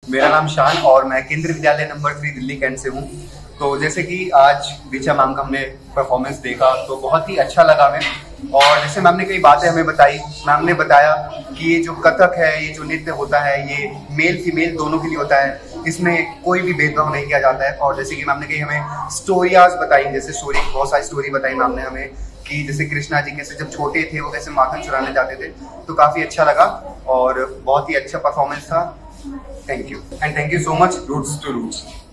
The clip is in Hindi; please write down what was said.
मेरा नाम शान और मैं केंद्रीय विद्यालय नंबर 3 दिल्ली कैंट से हूँ। तो जैसे कि आज ऋचा मैम का हमने परफॉर्मेंस देखा तो बहुत ही अच्छा लगा हमें। और जैसे मैम ने कई बातें हमें बताई, मैम ने बताया कि ये जो कथक है, ये जो नृत्य होता है, ये मेल फीमेल दोनों के लिए होता है, इसमें कोई भी भेदभाव नहीं किया जाता है। और जैसे कि मैम ने कई हमें स्टोरियाज बताई, जैसे बहुत सारी स्टोरी बताई मैम ने हमें कि जैसे कृष्णा जी कैसे जब छोटे थे वो कैसे माखन चुराने जाते थे। तो काफ़ी अच्छा लगा और बहुत ही अच्छा परफॉर्मेंस था। Thank you and thank you so much roots to roots.